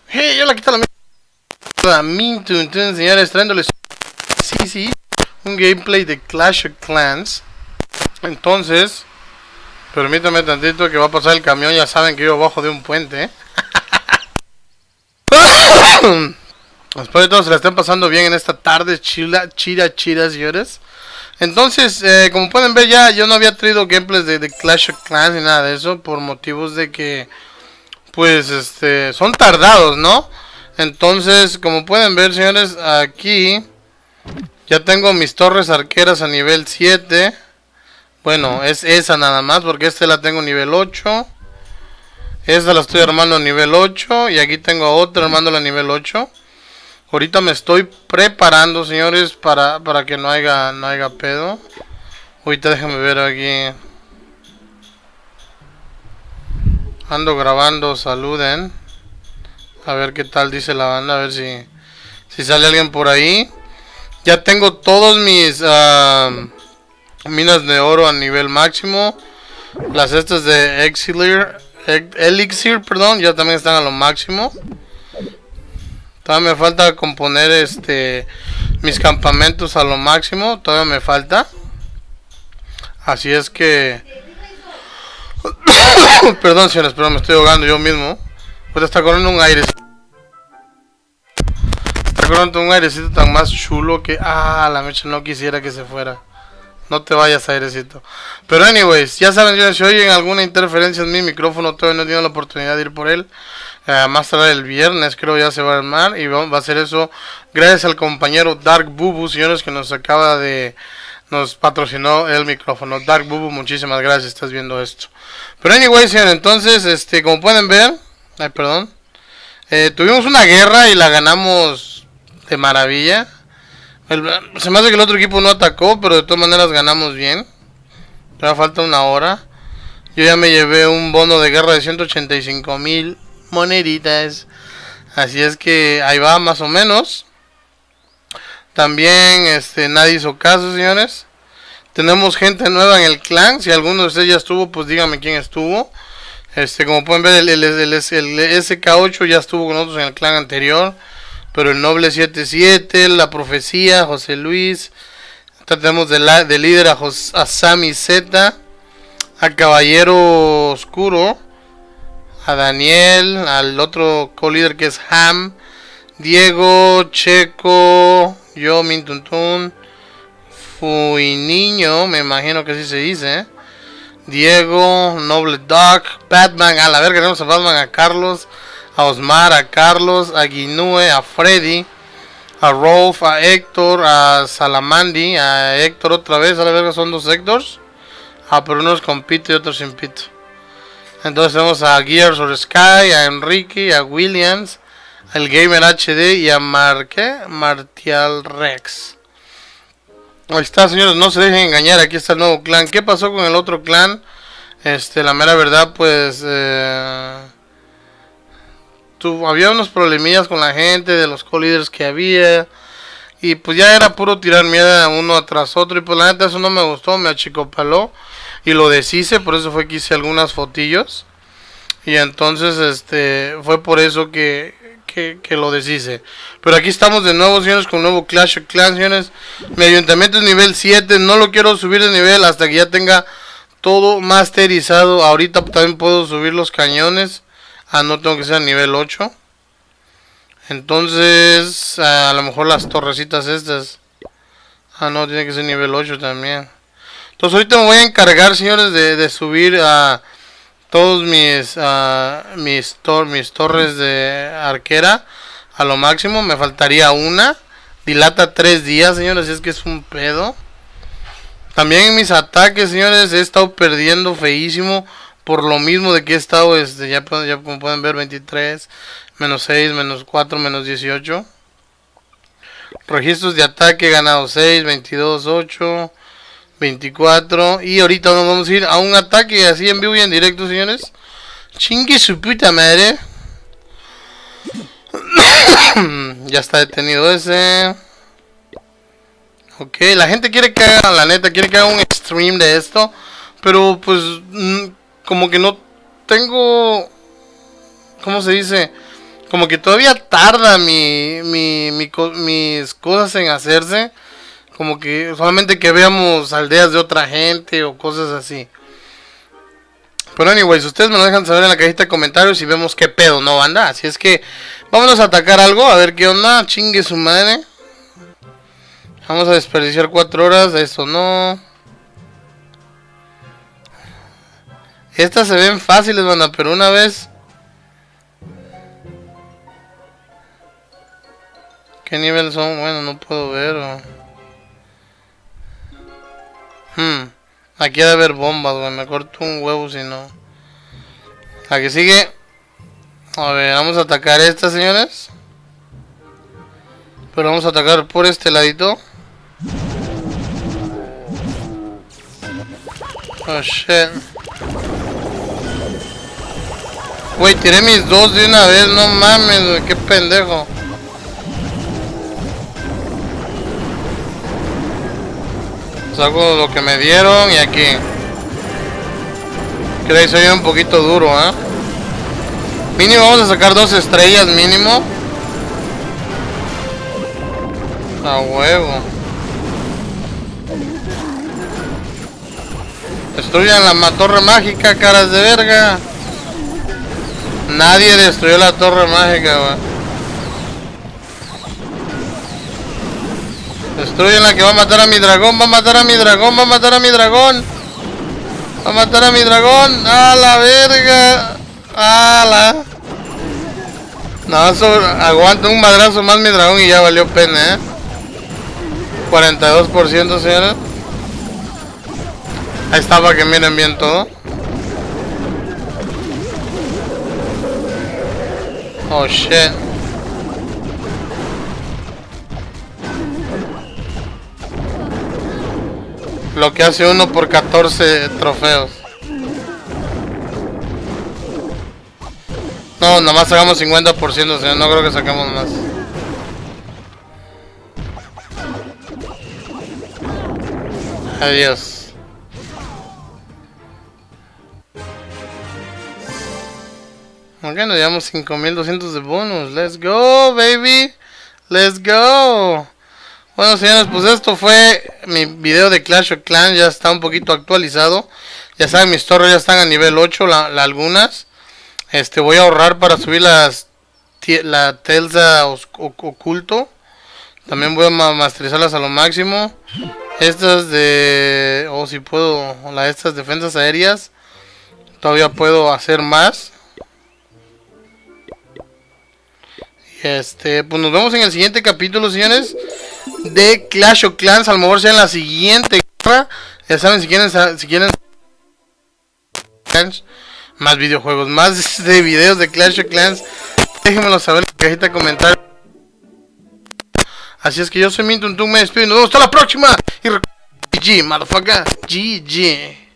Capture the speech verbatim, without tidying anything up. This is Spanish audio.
Hey, hola, ¿qué tal amigos? Mintun, señores, trayéndoles sí, sí, un gameplay de Clash of Clans. Entonces, permítame tantito que va a pasar el camión. Ya saben que yo abajo de un puente, ¿eh? Después de todo se la están pasando bien en esta tarde chila, chira, chira, señores. Entonces, eh, como pueden ver ya, yo no había traído gameplays de, de Clash of Clans ni nada de eso, por motivos de que, pues, este, son tardados, ¿no? Entonces, como pueden ver, señores, aquí ya tengo mis torres arqueras a nivel siete. Bueno, es esa nada más, porque esta la tengo nivel ocho. Esta la estoy armando a nivel ocho. Y aquí tengo otra armándola a nivel ocho. Ahorita me estoy preparando, señores, para, para que no haya, no haya pedo. Ahorita déjenme ver aquí. Ando grabando, saluden. A ver qué tal dice la banda, a ver si, si sale alguien por ahí. Ya tengo todos mis uh, minas de oro a nivel máximo. Las estas de Elixir, Elixir, perdón, ya también están a lo máximo. Todavía me falta componer este mis campamentos a lo máximo. Todavía me falta. Así es que perdón, señores, pero me estoy ahogando yo mismo. Pues está corriendo un aire. Está corriendo un airecito tan más chulo que... Ah, la mecha, no quisiera que se fuera. No te vayas, airecito. Pero anyways, ya saben, señores, si oyen alguna interferencia en mi micrófono, todavía no he tenido la oportunidad de ir por él. Uh, más tarde el viernes creo ya se va a armar. Y va a hacer eso gracias al compañero Dark Bubu, señores, que nos acaba de... Nos patrocinó el micrófono. Dark Bubu, muchísimas gracias, estás viendo esto. Pero anyways, señores, entonces, este, como pueden ver... Ay, perdón. Eh, tuvimos una guerra y la ganamos de maravilla. El, se me hace que el otro equipo no atacó, pero de todas maneras ganamos bien. Todavía falta una hora. Yo ya me llevé un bono de guerra de ciento ochenta y cinco mil moneditas. Así es que ahí va más o menos. También este, nadie hizo caso, señores. Tenemos gente nueva en el clan. Si alguno de ustedes ya estuvo, pues díganme quién estuvo. Este, como pueden ver, el, el, el, el S K ocho ya estuvo con nosotros en el clan anterior. Pero el Noble setenta y siete, la Profecía, José Luis. Tenemos de, la, de líder a, Jos, a Sammy Z, a Caballero Oscuro, a Daniel, al otro co-líder que es Ham, Diego, Checo, yo, Mintuntun, Fuiniño, me imagino que así se dice, Diego, Noble Doc, Batman, a la verga, tenemos a Batman, a Carlos, a Osmar, a Carlos, a Guinue, a Freddy, a Rolf, a Héctor, a Salamandi, a Héctor otra vez, a la verga son dos Héctors. Ah, pero unos con pito y otros sin pito. Entonces tenemos a Gears or Sky, a Enrique, a Williams, al Gamer H D y a Marque, Martial Rex. Ahí está, señores, no se dejen engañar, aquí está el nuevo clan. ¿Qué pasó con el otro clan? Este, la mera verdad, pues... Eh... Tu, había unos problemillas con la gente, de los co-líderes que había. Y pues ya era puro tirar mierda uno tras otro. Y pues la neta eso no me gustó, me achicopaló. Y lo deshice, por eso fue que hice algunas fotillos. Y entonces este fue por eso que, que, que lo deshice. Pero aquí estamos de nuevo, señores, con un nuevo Clash of Clans, señores. Mi ayuntamiento es nivel siete, no lo quiero subir de nivel hasta que ya tenga todo masterizado. Ahorita también puedo subir los cañones. Ah, no tengo que ser a nivel ocho. Entonces, a lo mejor las torrecitas estas. Ah, no, tiene que ser nivel ocho también. Entonces, ahorita me voy a encargar, señores, de, de subir a todos mis, a, mis, tor mis torres de arquera a lo máximo. Me faltaría una. Dilata tres días, señores, es que es un pedo. También en mis ataques, señores, he estado perdiendo feísimo. Por lo mismo de que he estado, este, ya, ya como pueden ver, veintitrés, menos seis, menos cuatro, menos dieciocho. Registros de ataque, ganado seis, veintidós, ocho, veinticuatro. Y ahorita nos vamos a ir a un ataque así en vivo y en directo, señores. Chingue su puta madre. Ya está detenido ese. Ok, la gente quiere que haga, la neta, quiere que haga un stream de esto. Pero pues... como que no tengo, ¿cómo se dice? como que todavía tarda mi, mi, mi, mis cosas en hacerse. Como que solamente que veamos aldeas de otra gente o cosas así. Pero anyways, ustedes me lo dejan saber en la cajita de comentarios y vemos qué pedo, ¿no, banda? Así es que vámonos a atacar algo, a ver qué onda. Chingue su madre. Vamos a desperdiciar cuatro horas de esto, no. Estas se ven fáciles, banda, pero una vez... ¿Qué nivel son? Bueno, no puedo ver. O... Hmm. Aquí debe haber bombas, güey. Me corto un huevo si no. La que sigue. A ver, vamos a atacar esta, señores. Pero vamos a atacar por este ladito. Oh shit. Güey, tiré mis dos de una vez. No mames, güey. Qué pendejo. Saco lo que me dieron y aquí. Creo que soy un poquito duro, ¿eh? Mínimo vamos a sacar dos estrellas mínimo. A huevo. Destruyan la torre mágica, caras de verga. Nadie destruyó la torre mágica, güey. Destruyen la que va a matar a mi dragón, va a matar a mi dragón, va a matar a mi dragón. Va a matar a mi dragón. A la verga. A la. No, eso aguanta un madrazo más mi dragón y ya valió pena, eh. cuarenta y dos por ciento, señores. Ahí está para que miren bien todo. Oh shit. Lo que hace uno por catorce trofeos. No, nomás sacamos cincuenta por ciento, o sea, no creo que saquemos más. Adiós. Ok, nos llevamos cinco mil doscientos de bonus. Let's go, baby. Let's go. Bueno, señores, pues esto fue mi video de Clash of Clans. Ya está un poquito actualizado. Ya saben, mis torres ya están a nivel ocho, la, la, algunas. Este, voy a ahorrar para subir las la Telsa oculto. También voy a masterizarlas a lo máximo. Estas de... O oh, si puedo... La, estas defensas aéreas. Todavía puedo hacer más. Este, pues nos vemos en el siguiente capítulo, señores, de Clash of Clans. A lo mejor sea en la siguiente guerra. Ya saben, si quieren, si quieren más videojuegos, más de videos de Clash of Clans, déjenmelo saber en la cajita de comentarios. Así es que yo soy Mintuntum, me despido y nos vemos hasta la próxima. Y G G, motherfucker, G G.